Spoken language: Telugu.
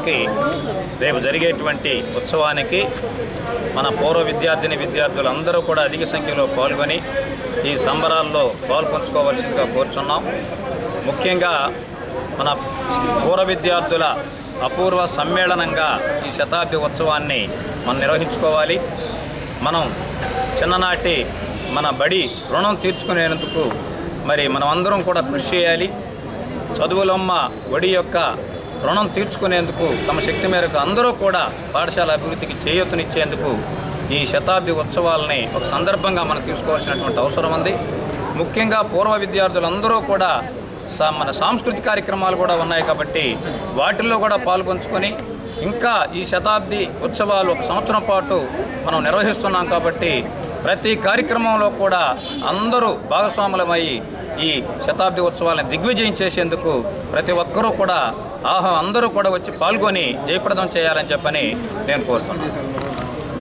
రేపు జరిగేటువంటి ఉత్సవానికి మన పూర్వ విద్యార్థులందరూ కూడా అధిక సంఖ్యలో పాల్గొని ఈ సంబరాల్లో పాల్పంచుకోవాల్సిందిగా కోరుచున్నాం. ముఖ్యంగా మన పూర్వ విద్యార్థుల అపూర్వ సమ్మేళనంగా ఈ శతాబ్ది ఉత్సవాన్ని మనం నిర్వహించుకోవాలి. మనం చిన్ననాటి మన బడి రుణం తీర్చుకునేందుకు మరి మనం అందరం కూడా కృషి చేయాలి. చదువులమ్మ ఒడి యొక్క రుణం తీర్చుకునేందుకు తమ శక్తి మేరకు అందరూ కూడా పాఠశాల అభివృద్ధికి చేయూతనిచ్చేందుకు ఈ శతాబ్ది ఉత్సవాలని ఒక సందర్భంగా మనం తీసుకోవాల్సినటువంటి అవసరం ఉంది. ముఖ్యంగా పూర్వ విద్యార్థులందరూ కూడా మన సాంస్కృతిక కార్యక్రమాలు కూడా ఉన్నాయి కాబట్టి వాటిల్లో కూడా పాల్గొంచుకొని ఇంకా ఈ శతాబ్ది ఉత్సవాలు ఒక సంవత్సరం పాటు మనం నిర్వహిస్తున్నాం కాబట్టి ప్రతి కార్యక్రమంలో కూడా అందరూ భాగస్వాములమయ్యి ఈ శతాబ్ది ఉత్సవాలను దిగ్విజయం చేసేందుకు ప్రతి ఒక్కరూ కూడా అందరూ కూడా వచ్చి పాల్గొని జయప్రదం చేయాలని చెప్పని నేను కోరుతున్నాను.